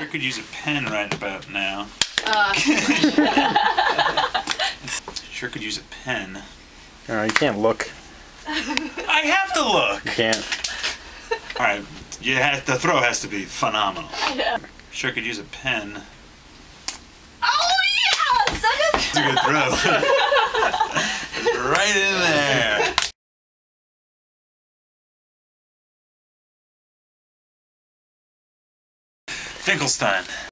Sure could use a pen right about now. Sure could use a pen. You can't look. I have to look! You can't. Alright, the throw has to be phenomenal. Yeah. Sure could use a pen. Oh yeah! It's a good throw. It's right in there. Finkelstein.